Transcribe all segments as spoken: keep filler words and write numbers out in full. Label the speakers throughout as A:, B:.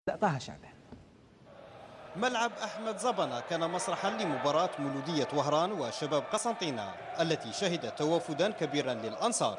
A: طه شعبان.
B: ملعب أحمد زبنة كان مسرحا لمباراة مولودية وهران وشباب قسنطينة التي شهدت توافدا كبيرا للأنصار.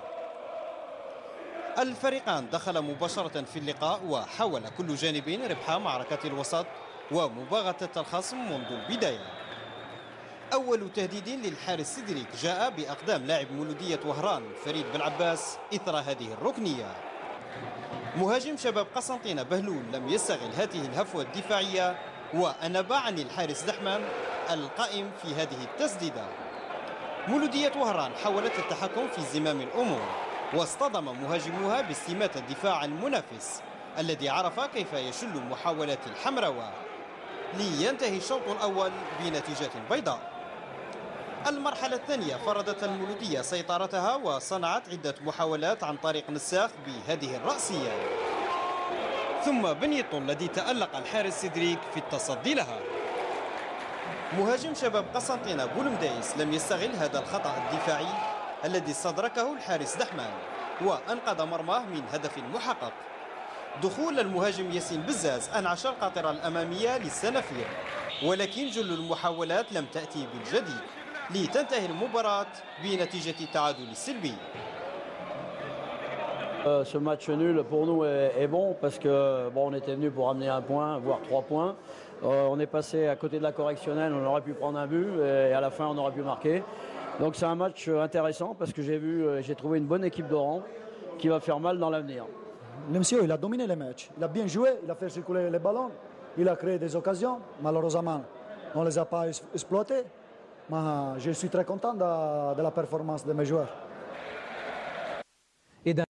B: الفريقان دخل مباشرة في اللقاء وحاول كل جانب ربح معركة الوسط ومباغتة الخصم منذ البداية. أول تهديد للحارس سيدريك جاء بأقدام لاعب مولودية وهران فريد بن عباس إثر هذه الركنية. مهاجم شباب قسنطينة بهلول لم يستغل هذه الهفوة الدفاعية وأنب عن الحارس دحمام القائم في هذه التسديدة. مولودية وهران حاولت التحكم في زمام الأمور واصطدم مهاجموها باستماتة الدفاع المنافس الذي عرف كيف يشل محاولات الحمراوة لينتهي الشوط الأول بنتيجة بيضاء. المرحلة الثانية فرضت المولودية سيطرتها وصنعت عدة محاولات عن طريق نساخ بهذه الرأسية، ثم بنيطو الذي تألق الحارس سيدريك في التصدي لها. مهاجم شباب قسنطينة بولمدايس لم يستغل هذا الخطأ الدفاعي الذي استدركه الحارس دحمان وأنقذ مرماه من هدف محقق. دخول المهاجم ياسين بزاز أنعش القاطرة الأمامية للسنافير، ولكن جل المحاولات لم تأتي بالجديد لتنتهي المباراة بنتيجة التعادل السلبي.
C: Euh, ce match nul pour nous est, est bon parce que bon, on était venu pour amener un point, voire trois points. Euh, on est passé à côté de la correctionnelle, on aurait pu prendre un but et à la fin on aurait pu marquer. Donc c'est un match intéressant parce que j'ai vu, j'ai trouvé une bonne équipe d'Oran qui va faire mal dans l'avenir.
D: Le monsieur, il a dominé le match, il a bien joué, il a fait circuler les ballons, il a créé des occasions. Malheureusement, on ne les a pas exploitées. Mais je suis très content de, de la performance de mes joueurs.